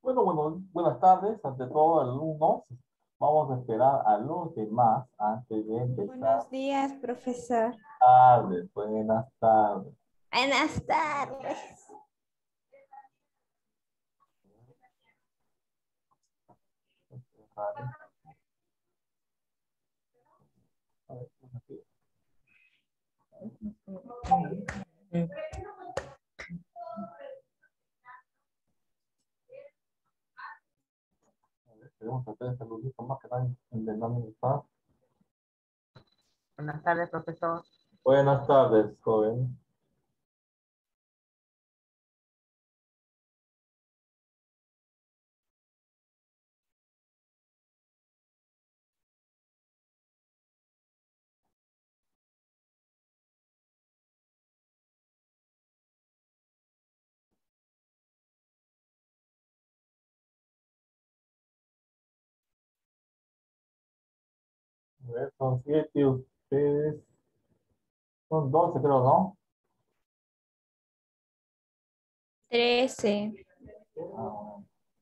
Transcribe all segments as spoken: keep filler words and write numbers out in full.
Bueno, bueno, buenas tardes ante todo, alumnos. Vamos a esperar a los demás antes de empezar. Buenos días, profesor. Tardes, buenas tardes. Buenas tardes. Queremos hacer este saludito más que están intentando estar. Buenas tardes, profesor. Buenas tardes, joven. A ver, son siete ustedes. Son doce, creo, ¿no? Trece. Ah,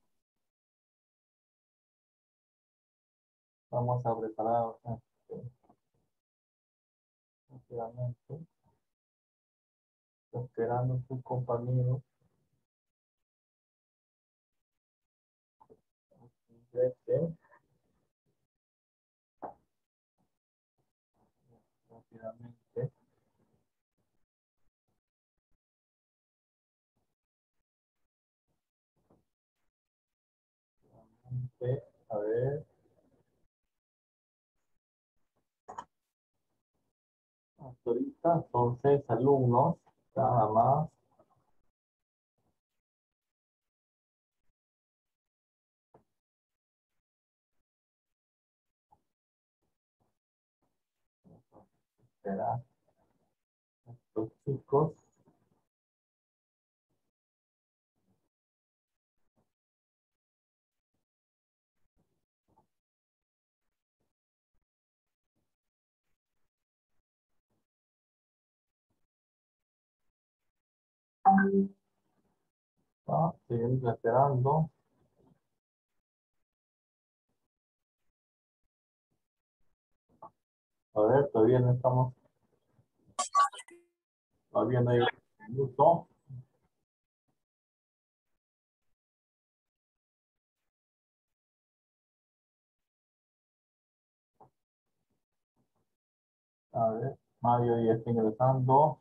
vamos a preparar este, rápidamente. Esperando sus compañeros. Este, rápidamente. Este, a ver. Hasta ahorita son seis alumnos, nada más. Esperar los chicos. Ah, seguimos esperando. A ver, todavía no estamos, todavía no hay un minuto. A ver, Mario ya está ingresando.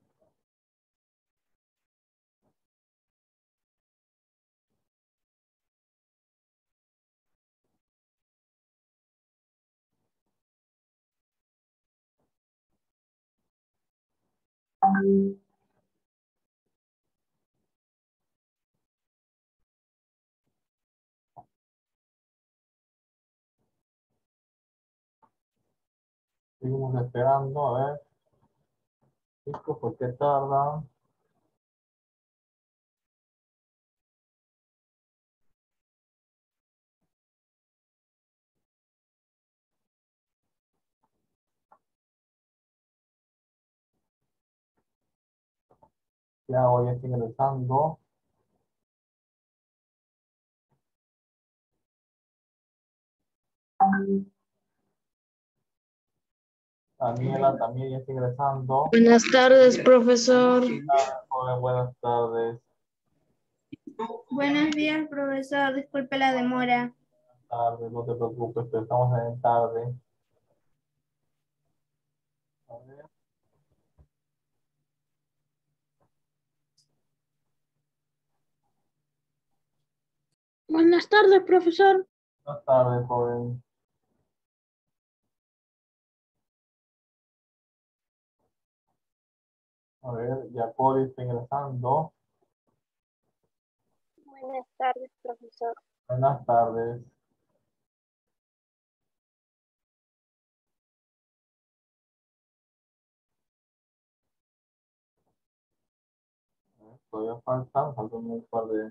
Seguimos esperando, a ver. Chicos, ¿por qué tardan? Ya hoy está ingresando. Daniela también ya está ingresando. Buenas tardes, profesor. Joven, buenas tardes. Buenos días, profesor. Disculpe la demora. Tarde, no te preocupes, pero estamos en tarde. A ver. Buenas tardes, profesor. Buenas tardes, joven. A ver, Jacobi está ingresando. Buenas tardes, profesor. Buenas tardes. Todavía faltan, faltan un par de...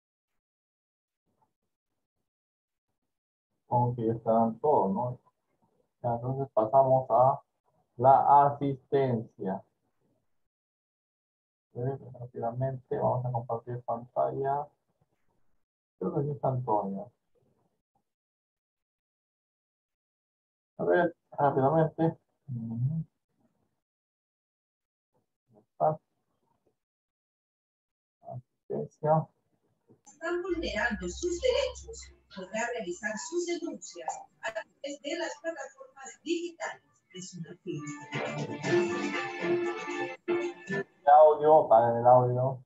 Como que ya están todos, ¿no? Ya, entonces pasamos a la asistencia. Eh, Rápidamente vamos a compartir pantalla. Creo que sí está Antonio. A ver, rápidamente. Ujú. Está. Asistencia. Están vulnerando sus derechos, podrá realizar sus denuncias a través de las plataformas digitales de SUNAFIL. El audio, paren el audio.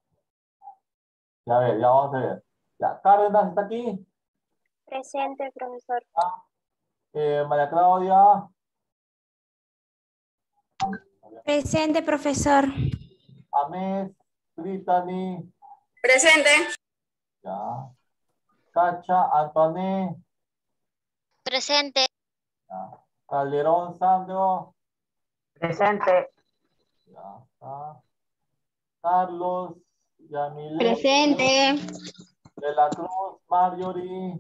Ya ver, ya vamos a ver. Ya, Cárdenas está aquí. Presente, profesor. Eh, María Claudia. Presente, profesor. Amés. Brittany. Presente. Ya. Cacha, Antoine. Presente. Ya. Calderón, Sandro. Presente. Ya está. Carlos, Yamile. Presente. De la Cruz, Marjorie.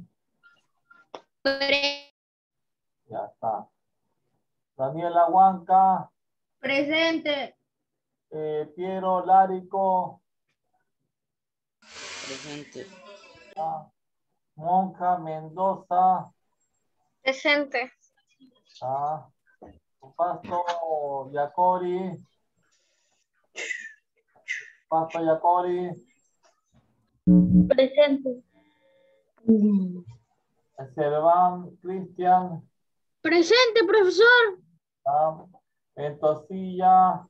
Ya está. Daniela Huanca. Presente. Eh, Piero Lárico. Presente. Ya. Monja Mendoza. Presente. Ya. Pasto Yacori. Pasto Yacori. Presente. Serván Cristian. Presente, profesor. Ya. Ventosilla.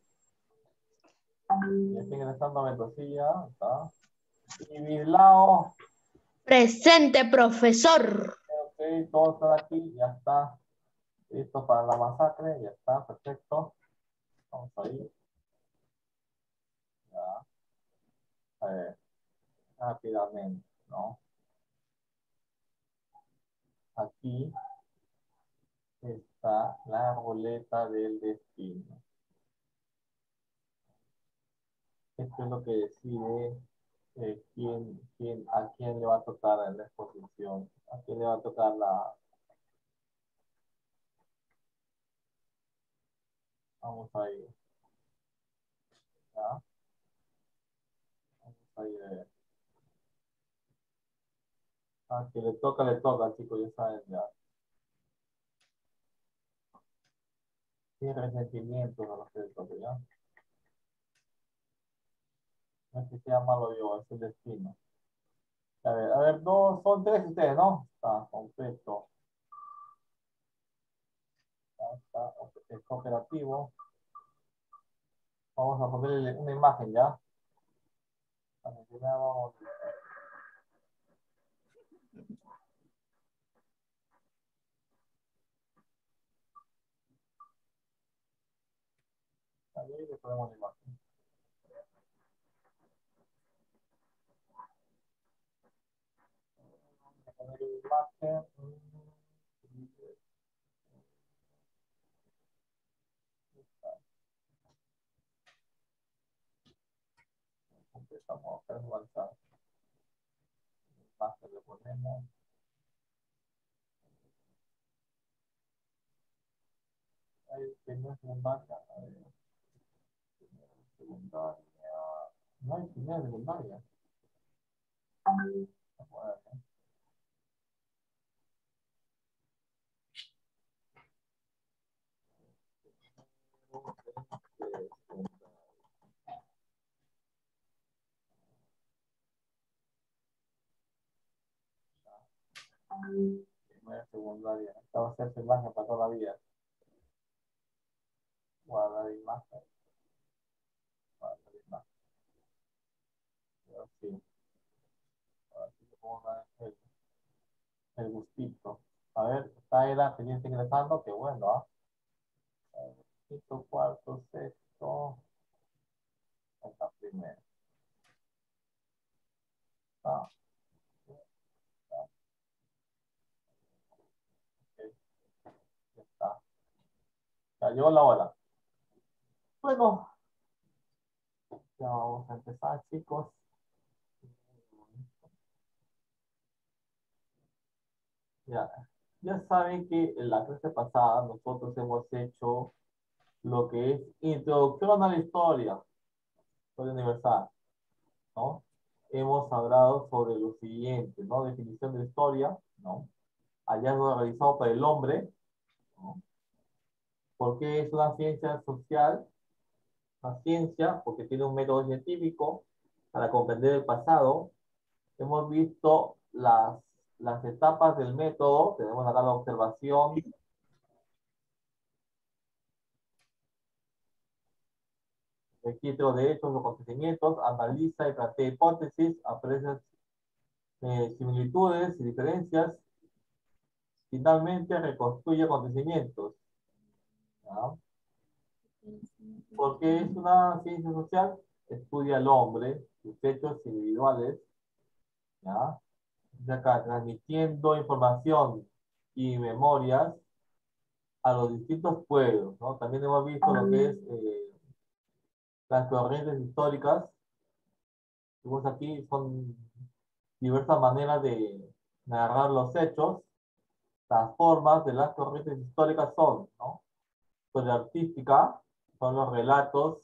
Ya estoy ingresando a Ventosilla. ¿Está? Y Bilao. Presente, profesor. Ok, todos están aquí. Ya está. Listo para la masacre. Ya está. Perfecto. Vamos a ir. Ya. A ver. Rápidamente, ¿no? Aquí está la ruleta del destino. Esto es lo que decide eh, quién, quién, a quién le va a tocar en la exposición, a quién le va a tocar la... Vamos a ir. ¿Ya? Vamos a ir a ver. A quien le toca, le toca, chicos, ya saben ya. Sin resentimientos a los que le toque, ¿ya? No es que sea malo yo, es el destino. A ver, a ver, dos, son tres ustedes, ¿no? Está, perfecto. Ya está, es cooperativo. Vamos a ponerle una imagen, ¿ya? Para que veamos. Ahí le ponemos la imagen. Vamos a poner la imagen. Empezamos a personalizar. Imagen le ponemos. Ahí primera secundaria. Ahí. Primera secundaria. No hay primera secundaria. Vamos a ver, ¿eh? Primera secundaria. Esta va a ser su imagen para toda la vida. Guardar imagen. Guardar imagen. Pero sí. Ahora sí le pongo el, el gustito. A ver, está Eda pendiente ingresando. Qué bueno, ¿ah? ¿eh? Quinto, cuarto, sexto. Esta primera. Ah, ok, ya está. Ya llegó la hora. Bueno, ya vamos a empezar, chicos. Ya, Ya saben que en la clase pasada nosotros hemos hecho lo que es introducción a la historia, historia universal, ¿no? Hemos hablado sobre lo siguiente, ¿no? Definición de historia, ¿no? Hallazgo realizado por el hombre, ¿no? ¿Por qué es una ciencia social? Una ciencia porque tiene un método científico para comprender el pasado. Hemos visto las, las etapas del método, tenemos acá la observación, registro de hechos o acontecimientos, analiza y plantea hipótesis, aprecia eh, similitudes y diferencias, finalmente reconstruye acontecimientos. ¿Ya? Porque es una ciencia social, estudia al hombre, sus hechos individuales, ¿ya? Acá, transmitiendo información y memorias a los distintos pueblos, ¿no? También hemos visto lo que es eh, las corrientes históricas. Vemos aquí son diversas maneras de narrar los hechos. Las formas de las corrientes históricas son, ¿no? Historia artística, son los relatos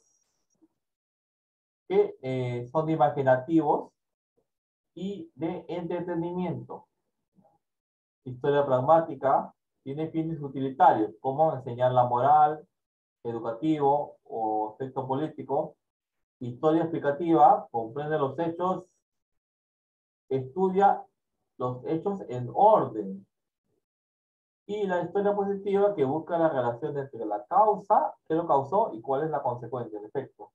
que eh, son imaginativos y de entretenimiento. Historia pragmática tiene fines utilitarios, como enseñar la moral, educativo o texto político. Historia explicativa comprende los hechos, estudia los hechos en orden. Y la historia positiva que busca la relación entre la causa, qué lo causó y cuál es la consecuencia, el efecto.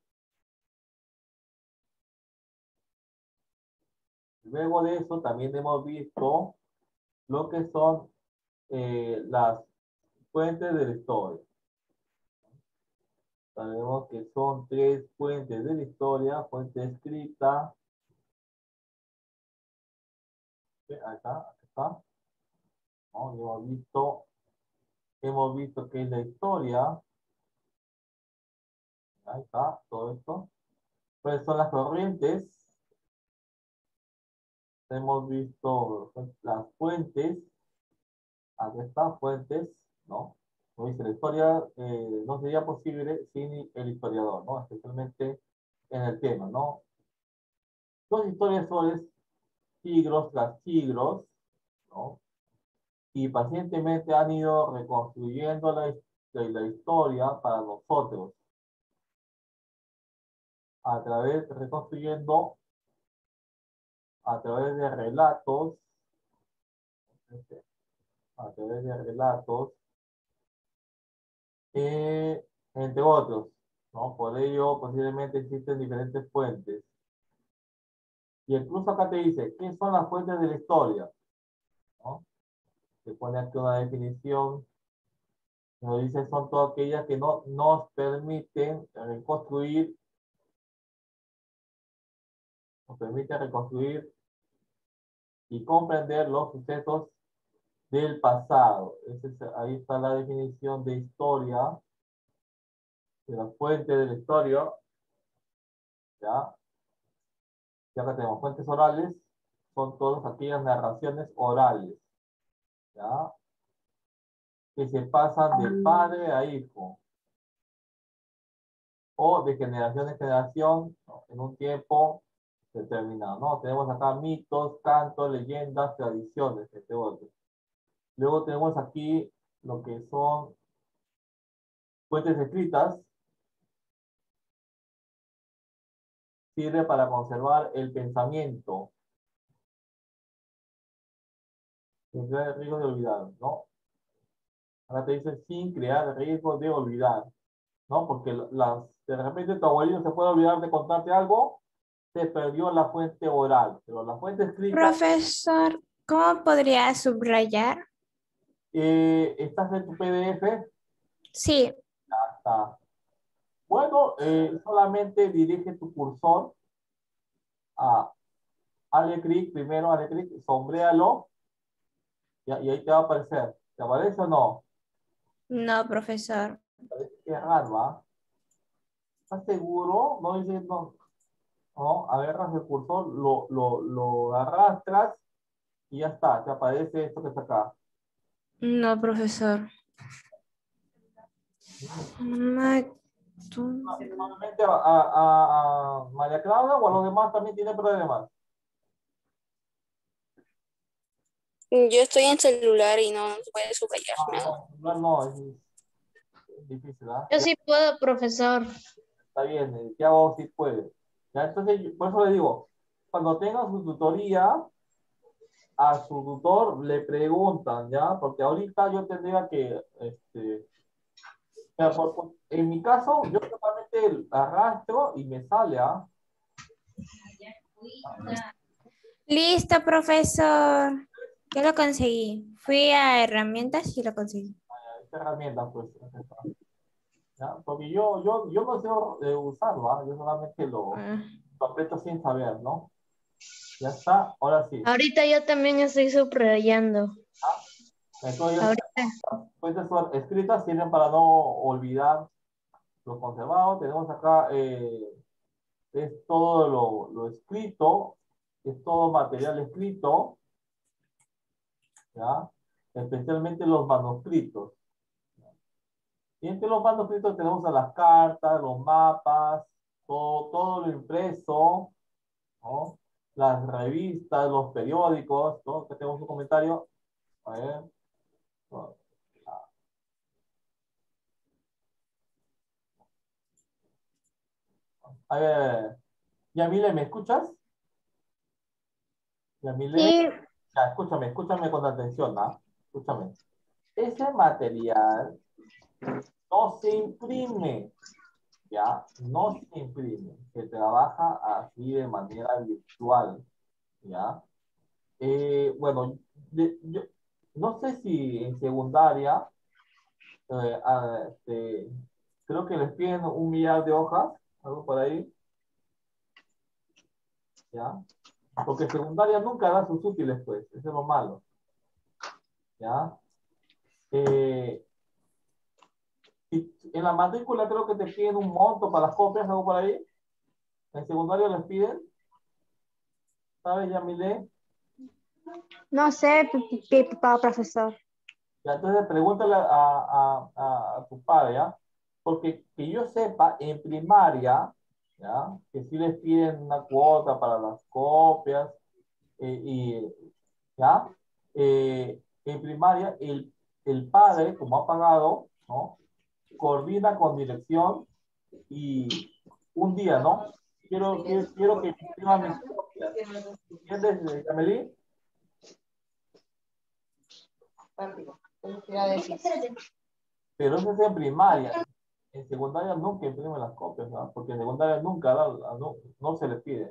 Luego de eso también hemos visto lo que son eh, las fuentes de la historia. Sabemos que son tres fuentes de la historia: fuente escrita, acá, acá está, ¿no? Hemos visto, hemos visto que es la historia, ahí está, todo esto. ¿Cuáles son las corrientes? Hemos visto las fuentes, aquí están fuentes, ¿no? Como dice, la historia eh, no sería posible sin el historiador, ¿no? Especialmente en el tema, ¿no? Los historiadores, siglos tras siglos, ¿no? Y pacientemente han ido reconstruyendo la, la, la historia para nosotros, a través, reconstruyendo a través de relatos, a través de relatos, eh, entre otros, ¿no? Por ello, posiblemente existen diferentes fuentes. Y incluso acá te dice, ¿qué son las fuentes de la historia? ¿No? Te pone aquí una definición, nos dice, son todas aquellas que no nos permiten reconstruir, nos permiten reconstruir y comprender los sucesos del pasado. Ese es, ahí está la definición de historia, de la fuente de la historia, ¿ya? Y acá tenemos fuentes orales, son todas aquellas narraciones orales, ¿ya? Que se pasan de padre a hijo, o de generación en generación, ¿no? En un tiempo determinado, ¿no? Tenemos acá mitos, cantos, leyendas, tradiciones, entre otros. Luego tenemos aquí lo que son fuentes escritas. Sirve para conservar el pensamiento, sin crear riesgo de olvidar, ¿no? Ahora te dice sin crear riesgo de olvidar, ¿no? Porque las, de repente tu abuelito se puede olvidar de contarte algo, se perdió la fuente oral, pero la fuente escrita... Profesor, ¿cómo podría subrayar? Eh, ¿estás en tu P D F? Sí. Ya está. Bueno, eh, solamente dirige tu cursor a dale clic, primero dale clic, sombréalo, y, y ahí te va a aparecer. ¿Te aparece o no? No, profesor. Parece que es raro, ¿va? ¿Estás seguro? No dice, no, no, agarras el cursor, lo, lo, lo arrastras y ya está, te aparece esto que está acá. No, profesor. Ma- tú- Normalmente a, a- a- a María Clara o a los demás también tiene problemas. Yo estoy en celular y no se puede subrayar Ah, nada. no, no, no, es, es difícil, ¿ah? Yo Ya sí puedo, profesor. está bien, eh, ya vos sí puede. Ya, entonces, yo- por eso le digo, cuando tenga su tutoría, a su tutor le preguntan, ¿ya? Porque ahorita yo tendría que, este, mira, por- por- en mi caso, yo solamente arrastro y me sale, ¿ah? Listo, profesor. Ya lo conseguí. Fui a herramientas y lo conseguí. Esta herramienta, pues, ¿ya? Porque yo, yo, yo no sé eh, usarlo, ¿ah? Yo solamente lo, Ah, lo aprieto sin saber, ¿no? Ya está, ahora sí. Ahorita yo también estoy subrayando. Entonces, ya Ahorita. está. Fuentes son escritas sirven para no olvidar lo conservado. Tenemos acá, eh, es todo lo, lo escrito, es todo material escrito, ¿ya? Especialmente los manuscritos. Y entre los manuscritos tenemos a las cartas, los mapas, todo, todo lo impreso, ¿no? Las revistas, los periódicos, ¿no? Que tenemos un comentario. A ver. A ver, Yamile, ¿me escuchas? Yamile, Sí, ya, escúchame, escúchame con atención, ¿ah? Escúchame. Ese material no se imprime, ¿ya? No se imprime, se trabaja así de manera virtual, ¿ya? Eh, bueno, de- yo no sé si en secundaria, eh, ah, este, creo que les piden un millar de hojas, algo por ahí, ¿ya? Porque secundaria nunca da sus útiles, pues, eso es lo malo, ¿ya? Eh, y en la matrícula creo que te piden un monto para las copias, algo por ahí. En secundaria les piden, ¿sabes, Yamile? no sé, pi- pi- pi- profesor. Ya, entonces pregúntale a, a, a, a tu padre, ¿ya? Porque que yo sepa, en primaria, ¿ya? Que sí les piden una cuota para las copias, eh, y, ¿ya? Eh, en primaria, el, el padre, como ha pagado, ¿no? Coordina con dirección y un día, ¿no? Quiero, quiero, quiero que impriman mis copias. ¿Entiendes, Amelie? Pero eso es en primaria. En secundaria nunca imprimen las copias, ¿no? Porque en secundaria nunca da- no, no se les pide.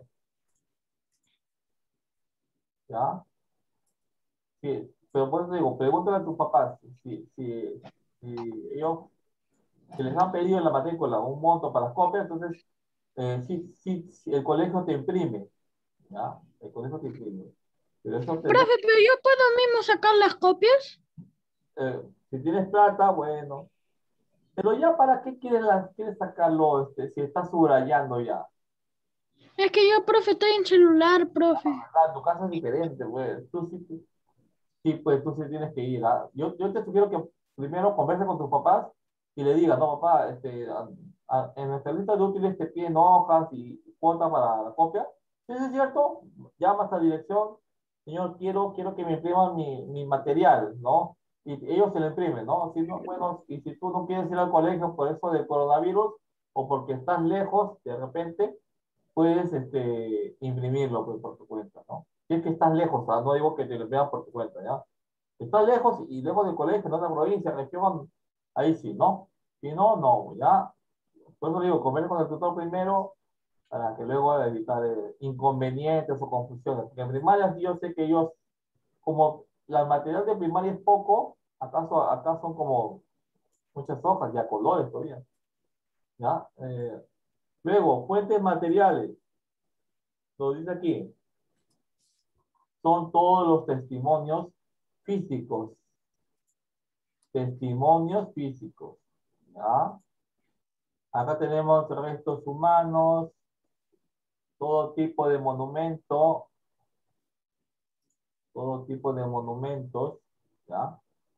¿Ya? Sí, pero por eso digo, pregúntale a tus papás si, si, si ellos, si les han pedido en la matrícula un monto para las copias, entonces eh, sí, sí, sí, el colegio te imprime. ¿Ya? El colegio te imprime. Pero eso tendría, Profe, pero yo puedo mismo sacar las copias. eh, si tienes plata, bueno. Pero ya, ¿para qué quieres, las, quieres sacarlo este, si estás subrayando ya? Es que yo, profe, estoy en celular, profe. Ah, tu casa es diferente, güey. Tú sí, sí, sí, pues tú sí tienes que ir. ¿Ah? Yo, yo te sugiero que primero converses con tus papás y le digas, no, papá, este, a- a- en nuestra lista de útiles te piden hojas y cuotas para la copia. Si eso es cierto, llamas a dirección, señor, quiero, quiero que me impriman mi, mi material, ¿no? Y ellos se lo imprimen, ¿no? Si no, bueno, y si tú no quieres ir al colegio por eso del coronavirus o porque estás lejos, de repente, puedes este, imprimirlo pues, por tu cuenta, ¿no? Si es que estás lejos, ¿ah? No digo que te lo vean por tu cuenta, ¿ya? Estás lejos y lejos del colegio, no de provincia, región, ahí sí, ¿no? Si no, no, ¿ya? Por eso digo, conversa con el tutor primero para que luego evitar eh, inconvenientes o confusiones. Porque en primaria sí yo sé que ellos, como la material de primaria es poco, acaso acá son como muchas hojas y a colores todavía, ¿ya? Eh, luego, fuentes materiales, lo dice aquí, son todos los testimonios físicos. Testimonios físicos. ¿Ya? Acá tenemos restos humanos, todo tipo de monumento, todo tipo de monumentos. ¿Ya?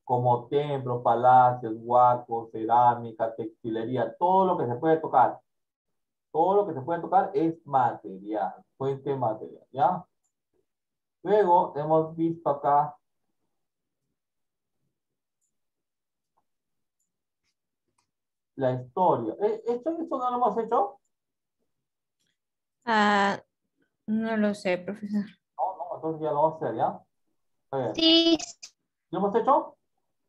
como templos, palacios, huacos, cerámica, textilería, todo lo que se puede tocar. Todo lo que se puede tocar es material, fuente material, ¿ya? Luego hemos visto acá la historia. ¿Eh, ¿Esto, esto no lo hemos hecho? Ah, no lo sé, profesor. No, no, entonces ya lo vamos a hacer, ¿ya? A ver, Sí, ¿lo hemos hecho?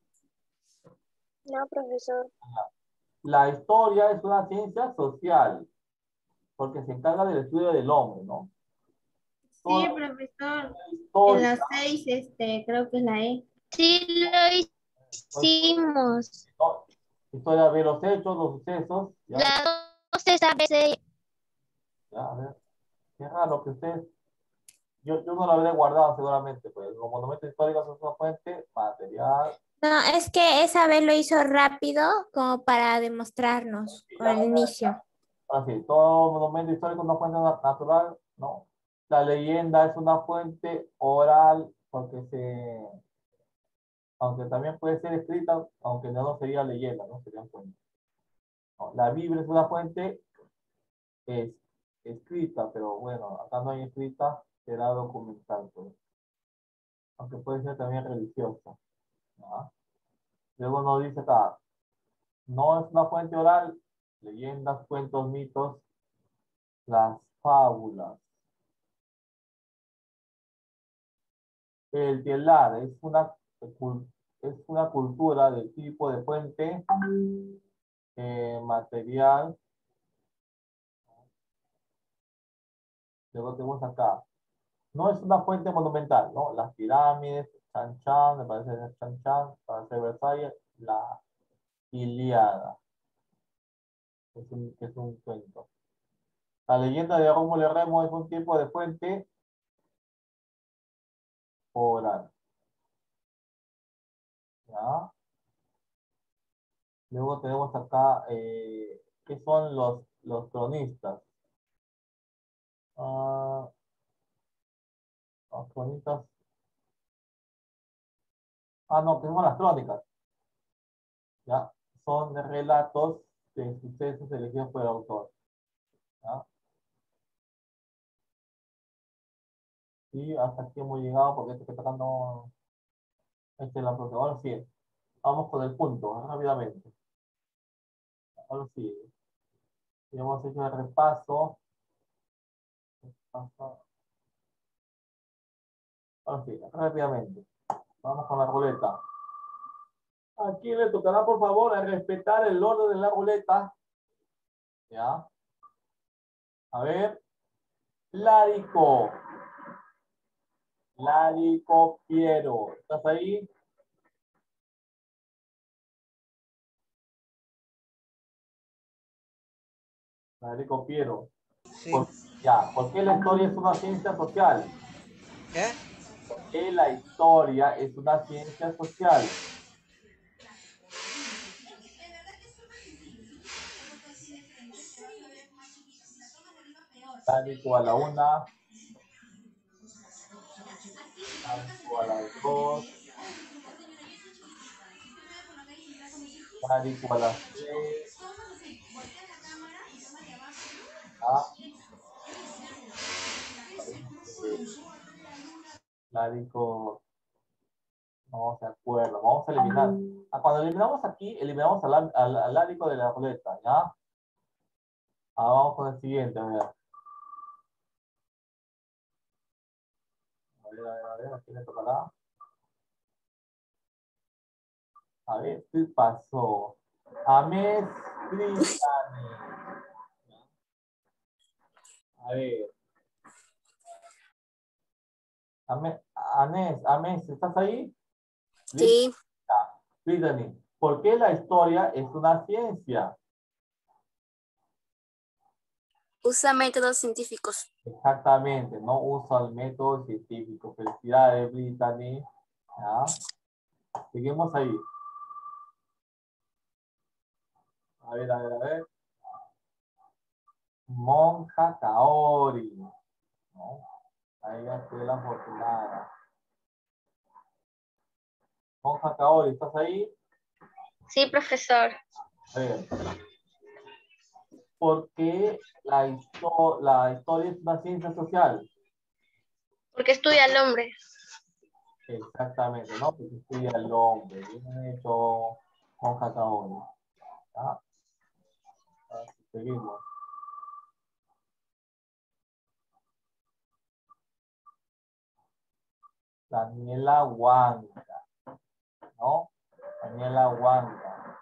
No, profesor. La historia es una ciencia social, porque se encarga del estudio del hombre, ¿no? Sí, Toda profesor. la En historia, las seis, este, creo que es la E. sí lo pues, hicimos. ¿no? Historia de los hechos, los sucesos, ¿ya? La doce es A B C. Ya, a ver, qué raro que ustedes, yo, yo no lo habré guardado seguramente, pues los monumentos históricos son una fuente material. No, es que esa vez lo hizo rápido como para demostrarnos Ya, al inicio. así, todo monumento histórico es una fuente na- natural, ¿no? La leyenda es una fuente oral, porque se, aunque también puede ser escrita, aunque no, no sería leyenda, ¿no? Serían fuentes. ¿No? La Biblia es una fuente es, escrita, pero bueno, acá no hay escrita, será documental, pues. Aunque puede ser también religiosa, ¿no? Luego nos dice acá, no es una fuente oral, leyendas, cuentos, mitos, las fábulas. El telar es una, es una cultura del tipo de fuente eh, material. Luego tenemos acá. No es una fuente monumental, ¿no? Las pirámides, Chan Chan, me parece que es Chan Chan, para hacer Versalles, la Ilíada, que es un, que es un cuento. La leyenda de Rómulo y Remo es un tipo de fuente oral. ¿Ya? Luego tenemos acá, eh, ¿qué son los, los cronistas? Ah, los cronistas. Ah, no, tenemos las crónicas. ¿Ya? Son relatos de sucesos elegidos por el autor. ¿Ya? Y hasta aquí hemos llegado porque esto que está tocando este es la próxima. Ahora sí, vamos con el punto, rápidamente. Ahora sí, ya hemos hecho el repaso. Repaso. Ahora sí, rápidamente. Vamos con la ruleta. Aquí le tocará, por favor, a respetar el orden de la ruleta. ¿Ya? A ver. Larico. Larico Piero. ¿Estás ahí? Larico Piero. Sí. Por- ya, ¿por qué la historia es una ciencia social? ¿Qué? ¿Por qué la historia es una ciencia social? Larico a la una. Larico a las dos. Larico a las tres. ¿Ya? Larico no se acuerda. Vamos a eliminar. Ah, cuando eliminamos aquí, eliminamos al, al, al Larico de la ruleta, ¿ya? Ahora vamos con el siguiente, a ver. A ver, a ver, a ver, ¿a quién le tocará? A ver, ¿qué pasó? Ames Cristani. A ver. Ame- Anés, Ames, ¿estás ahí? Sí. Cristani. ¿Por qué la historia es una ciencia? Usa métodos científicos. Exactamente, no usa el método científico. Felicidades, Brittany. ¿Ya? Seguimos ahí. A ver, a ver, a ver. Monja Kaori. ¿No? Ahí ya fue la afortunada. Monja Kaori, ¿estás ahí? Sí, profesor. A ver. ¿Por qué la, histo- la historia es una ciencia social? Porque estudia al hombre. Exactamente, ¿no? Porque estudia el hombre. Bien hecho, Monja Kaori. ¿Ya? Así seguimos. Daniela Huanca, ¿no? Daniela Huanca.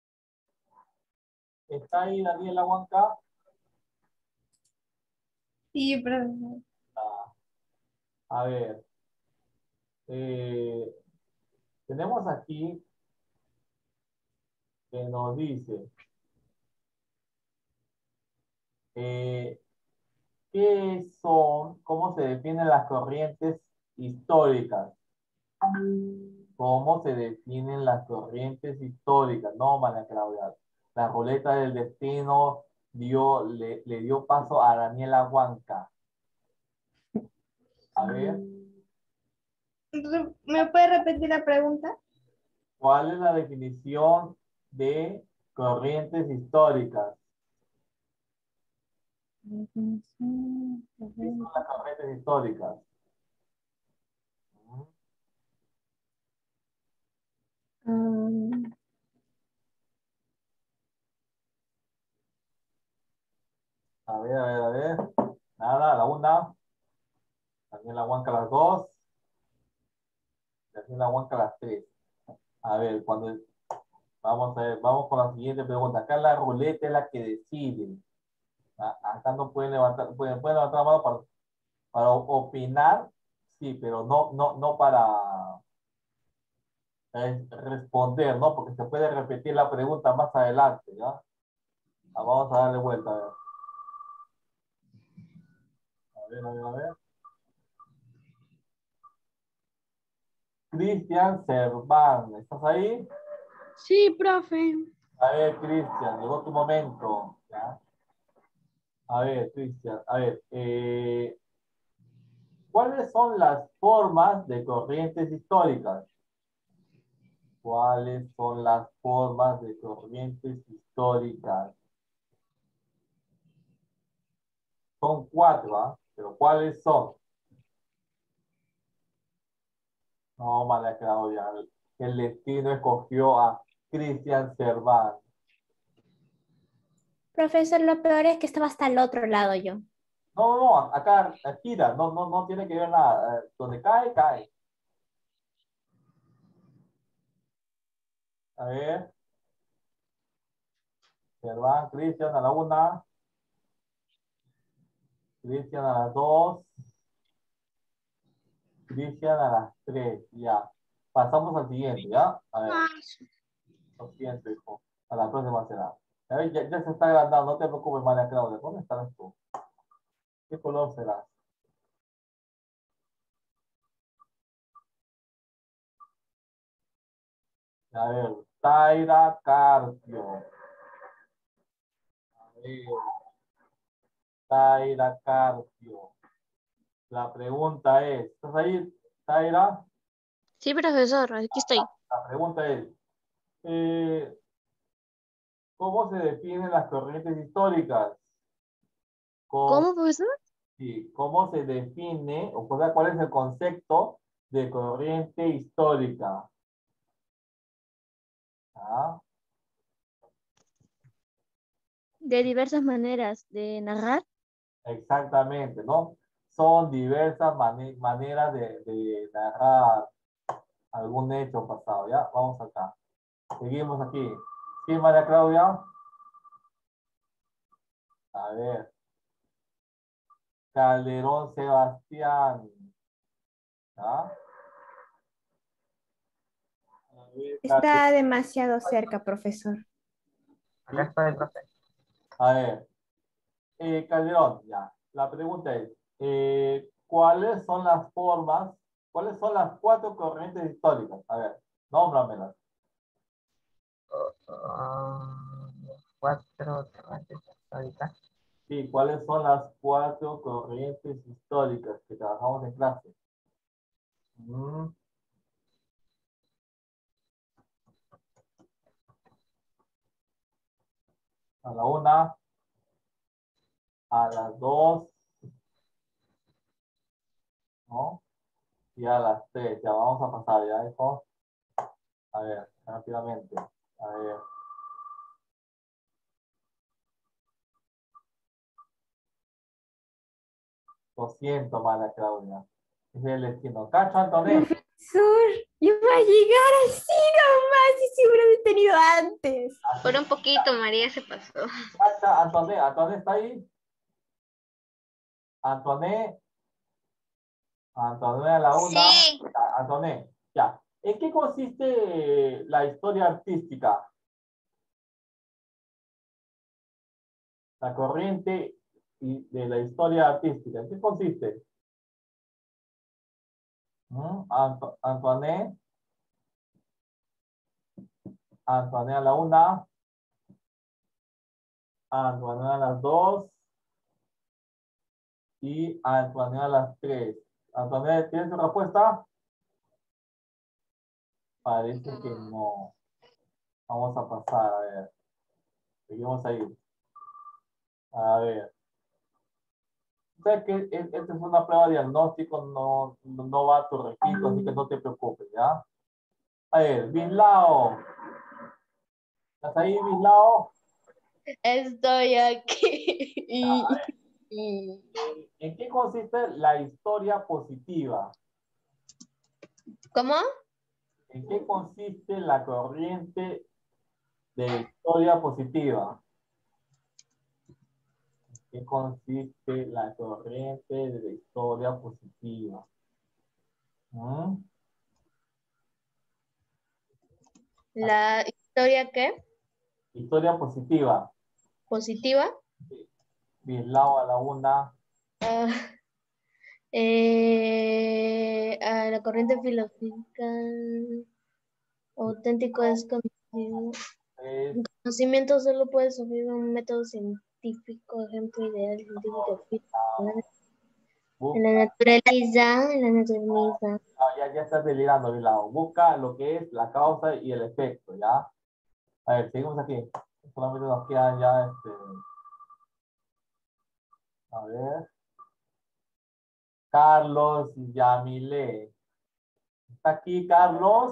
¿Está ahí Daniela Huanca? Sí, profesor. Ah, a ver. eh, tenemos aquí que nos dice eh, qué son, cómo se definen las corrientes históricas. ¿Cómo se definen las corrientes históricas? No, María Claudia. La ruleta del destino dio, le, le dio paso a Daniela Huanca. A ver, ¿Me puede repetir la pregunta? ¿cuál es la definición de corrientes históricas? ¿Qué son las corrientes históricas? Um, A ver, a ver, a ver. Nada, la una. Daniela Huanca las dos. Daniela Huanca las tres. A ver, cuando vamos a ver, vamos con la siguiente pregunta. Acá la ruleta es la que decide. A- Acá no pueden levantar, pueden, pueden levantar la mano para, para opinar, sí, pero no, no, no para eh, responder, ¿no? Porque se puede repetir la pregunta más adelante, ¿ya? Ah, vamos a darle vuelta, a ver. A ver, a ver, a ver. Cristian Serván, ¿estás ahí? Sí, profe. A ver, Cristian, llegó tu momento, ¿ya? A ver, Cristian, a ver, eh, ¿cuáles son las formas de corrientes históricas? ¿Cuáles son las formas de corrientes históricas? Son cuatro, ¿ah? Pero ¿cuáles son? No, María Claudia, el destino escogió a Cristian Serván. Profesor, lo peor es que estaba hasta el otro lado yo. No, no, no, acá, gira, no, no, no tiene que ver nada. Eh, Donde cae, cae. A ver, Serván, Cristian a la una, Cristian a las dos, Cristian a las tres, ya. Pasamos al siguiente, ¿ya? A ver, lo siento, hijo. A la próxima será. A ver, ya, ya se está agrandando, no te preocupes, María Claudia. ¿Dónde estarás tú? ¿Qué color serás? A ver, Taira Carpio. A ver, Taira Carpio. La pregunta es, ¿estás ahí, Taira? Sí, profesor, aquí estoy. La pregunta es, eh, ¿cómo se definen las corrientes históricas? ¿Cómo, ¿Cómo, profesor? sí, ¿cómo se define, o sea, cuál es el concepto de corriente histórica? ¿Ah? De diversas maneras de narrar. Exactamente, ¿no? Son diversas mane- maneras de, de narrar algún hecho pasado, ¿ya? Vamos acá. Seguimos aquí. ¿Sí, María Claudia? A ver. Calderón Sebastián. ¿Ah? A ver, Calderón. Está demasiado cerca, profesor. Acá estoy, profe. A ver, eh, Calderón, ya. La pregunta es, eh, ¿cuáles son las formas, cuáles son las cuatro corrientes históricas? A ver, nómbramelas. Ah, cuatro corrientes históricas. Sí, ¿cuáles son las cuatro corrientes históricas que trabajamos en clase? Mm, A la una. A las dos. ¿No? Y a las tres. Ya vamos a pasar, ya, hijo. A ver, rápidamente. A ver. Lo siento, mala Claudia. Es el destino. Cacho, Antonés. Profesor, yo voy a llegar así nomás y si hubiera detenido antes. Por un poquito, María se pasó. Cacha, Antonés. Antonés está ahí. Antonés. Antonés a la una. Sí. Antonés, ya. ¿En qué consiste la historia artística? La corriente y de la historia artística. ¿En qué consiste? ¿Mm? Anto- Antoine. Antoine a la una. Antoine a las dos. Y Antoine a las tres. Antoine, ¿tienes tu respuesta? Parece que no. Vamos a pasar, a ver. Seguimos ahí. A ver. Sé que es- esta es una prueba de diagnóstico, no, no no va a tu registro, así que no te preocupes, ¿ya? A ver, Bislao. ¿Estás ahí, Bislao? Estoy aquí. ¿En qué consiste la historia positiva? ¿Cómo? ¿En qué consiste la corriente de historia positiva? ¿En qué consiste la corriente de la historia positiva? ¿Mm? ¿La historia qué? Historia positiva. ¿Positiva? Bislao a la una. Ah, eh, ah, la corriente filosófica auténtico es conocido. Es, El conocimiento solo puede sufrir un método científico, ejemplo ideal científico físico. En la naturaleza, en la naturaleza. ah, ya, ya estás delirando, Bislao. Busca lo que es la causa y el efecto, ¿ya? A ver, seguimos aquí. Solamente nos quedan ya, este... A ver. Carlos Yamile. ¿Está aquí, Carlos?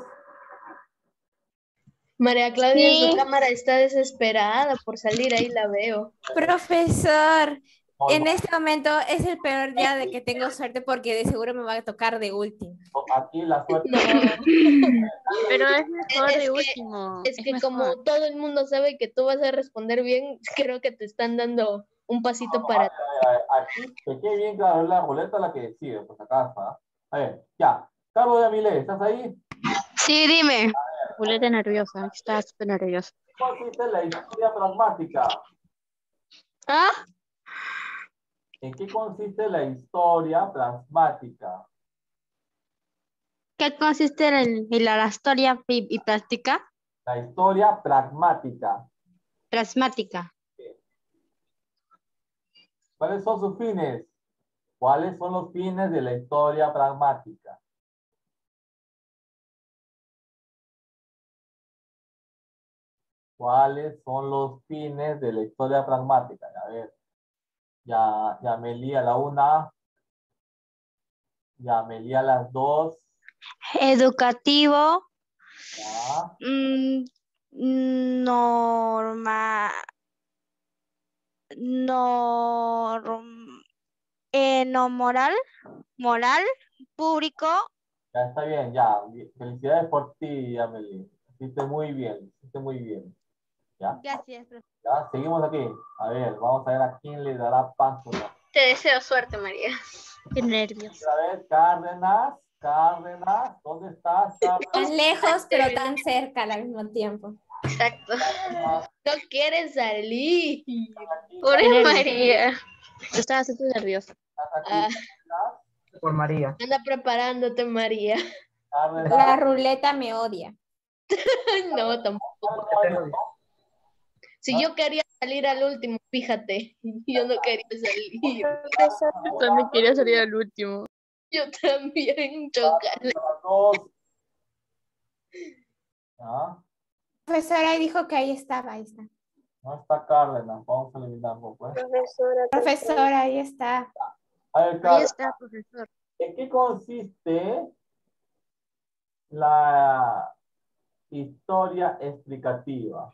María Claudia en su Sí. cámara está desesperada por salir, ahí la veo. Profesor, No, en no, este momento es el peor día de que tengo suerte porque de seguro me va a tocar de último. aquí la suerte. No. Pero es mejor Es de que- último. Es que mejor. como todo el mundo sabe que tú vas a responder bien, creo que te están dando un pasito para... A ver, aquí te quede bien claro, es la ruleta la que decide, pues acá está. A ver, ya. Carlos Yamile, ¿estás ahí? Sí, dime. Julieta nerviosa, está súper nerviosa. ¿Cuál consiste la historia pragmática? ¿Ah? ¿En qué consiste la historia plasmática? ¿Qué consiste en, en la historia y, y práctica? La historia pragmática. Plasmática. ¿Cuáles son sus fines? ¿Cuáles son los fines de la historia pragmática? ¿Cuáles son los fines de la historia pragmática? A ver, ya, ya me lía la una, ya me lía las dos, Educativo. ya, mm, norma. Norm, eh, no moral. Moral. Público. ya está bien, ya. Felicidades por ti, Amelie. Hiciste muy bien, hiciste muy bien. ¿Ya? Gracias, profesor. Ya, seguimos aquí. A ver, vamos a ver a quién le dará paso. Te deseo suerte, María. Qué nervios. Otra vez, Cárdenas, Cárdenas, ¿dónde estás, Cárdenas? Tan lejos, pero tan cerca al mismo tiempo. Exacto. No quieren salir. Pobre Qué nervios. María. Yo estaba súper nerviosa. ¿Estás aquí? Ah, Por María. anda preparándote, María. Cárdenas. La ruleta me odia. No, tampoco. Cárdenas, ¿no? Si yo quería salir al último, fíjate. Yo no quería salir. Yo también quería salir al último. Yo también, chocarle. Las dos. ¿Ya? Profesora dijo que ahí estaba, ahí está. No está Cárdenas, vamos a eliminarlo, pues. Profesora. Profesora, ahí está. A ver, Ahí Cárdenas, está, profesor. ¿en qué consiste la historia explicativa?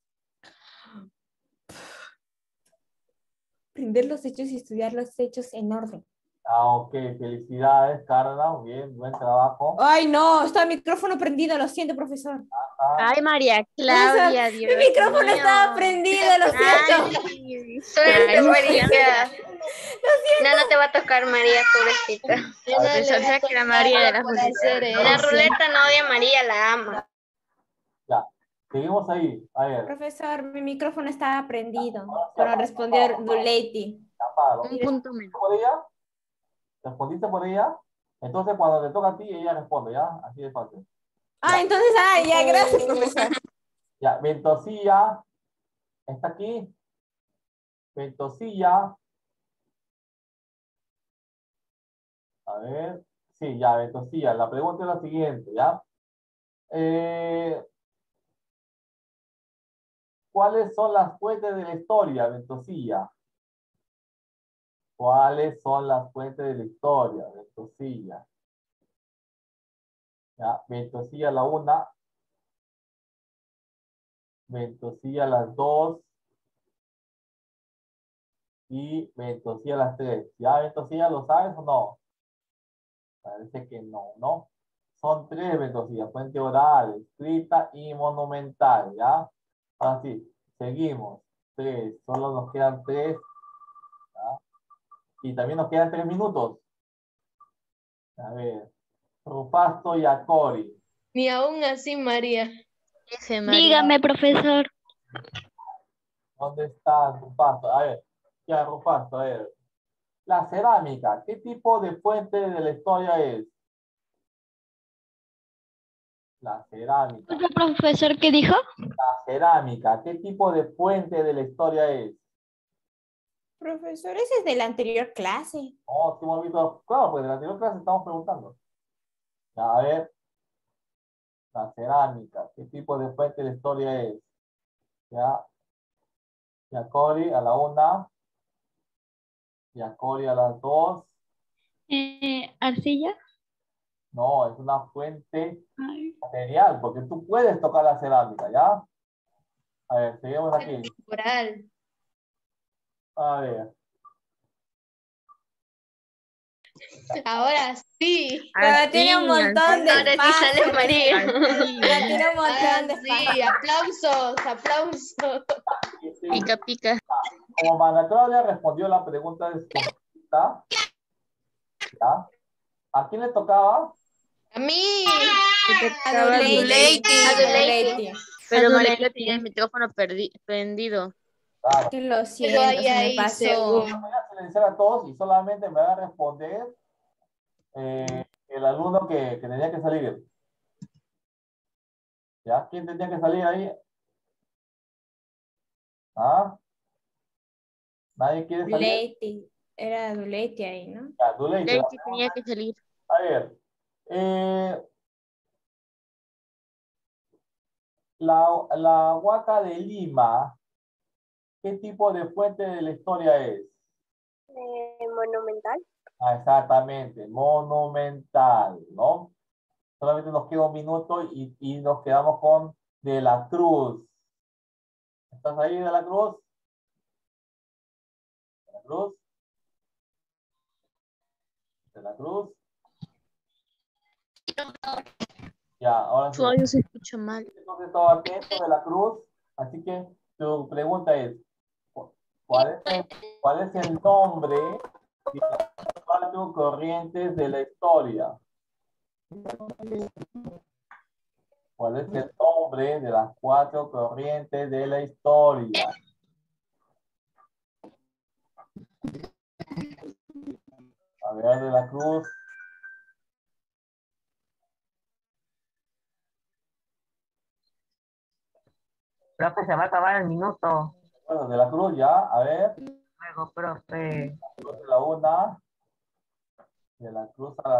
Aprender los hechos y estudiar los hechos en orden. Ah, ok, felicidades, Cárdenas, bien, buen trabajo. Ay, no, está el micrófono prendido, lo siento, profesor. Ah, Ay, María Profesor, Claudia, mi Dios micrófono mío. estaba prendido, lo siento. Ay, suerte, Ay, María. No, no te va a tocar, María, pobrecita. Profesor, sea que la María de la Julieta. La ruleta no odia a María, la ama. ya, seguimos ahí. A ver, Profesor, mi micrófono estaba prendido, ahora sí, pero apaga, respondió apaga, apaga. Duleiti. Apágalo. Un punto menos. ¿Por ella? ¿Respondiste por ella? Entonces, cuando te toca a ti, ella responde, ¿ya? Así de fácil. Ah, entonces, ah, ya, gracias, profesor. Ya, Ventosilla. ¿Está aquí? Ventosilla. A ver. Sí, ya, Ventosilla. La pregunta es la siguiente, ¿ya? Eh, ¿Cuáles son las fuentes de la historia, Ventosilla? ¿Cuáles son las fuentes de la historia, Ventosilla? Ya, Ventosilla la una. Ventosilla las dos. Y Ventosilla las tres. ¿Ya, Ventosilla, lo sabes o no? Parece que no, ¿no? Son tres Ventosillas, fuente oral, escrita y monumental, ¿ya? Ahora sí, seguimos. Tres, solo nos quedan tres. ¿Ya? Y también nos quedan tres minutos. A ver, Rufasto y Acori. Ni aún así, María. Dígame, profesor. ¿Dónde está Rufasto? A ver, ya, Rufasto, a ver. La cerámica, ¿qué tipo de fuente de la historia es? La cerámica. Profesor, ¿qué dijo? La cerámica, ¿qué tipo de fuente de la historia es? Profesor, ese es de la anterior clase. Oh, sí hemos visto. Claro, pues de la anterior clase estamos preguntando. Ya, a ver. La cerámica, ¿qué tipo de fuente de la historia es? Ya. Ya, Cori a la una. Ya, Cori a las dos. Eh, ¿arcilla? No, es una fuente Ay. material, porque tú puedes tocar la cerámica, ¿ya? A ver, seguimos aquí. Oral. A ver. Ahora sí. Pero tiene un montón de Ahora sí sale espacio. María. Pero tiene un montón Ahora de sí. espacio. Aplausos, aplausos. Pica, pica. Como María Claudia respondió la pregunta de su ¿ya? ¿Ya? ¿A quién le tocaba? A mí. A Duleiti. A A Duleiti. Duleiti. Pero María Claudia tenía el micrófono perdi- prendido. Claro. Que lo Yo siento, ahí, se me ahí, pasó. seguro. Voy a silenciar a todos y solamente me va a responder eh, el alumno que, que tenía que salir. ¿Ya? ¿Quién tenía que salir ahí? ¿Ah? ¿Nadie quiere salir? Duleiti. Era Duleiti ahí, ¿no? Ya, Duleite, la Leti tenía que salir. A ver, eh, la, la Huaca de Lima, ¿qué tipo de fuente de la historia es? Eh, monumental. Ah, exactamente, monumental, ¿no? Solamente nos queda un minuto y, y nos quedamos con De la Cruz. ¿Estás ahí, De la Cruz? ¿De la Cruz? ¿De la Cruz? Ya, ahora sí. Su audio se escucha mal. Entonces, estaba atento, De la Cruz. Así que tu pregunta es, ¿cuál es el, cuál es el nombre de las cuatro corrientes de la historia? ¿Cuál es el nombre de las cuatro corrientes de la historia? A ver, De la Cruz. Profe, se va a acabar el minuto. Bueno, De la Cruz ya, a ver. Luego, profe. De la una. De la Cruz a la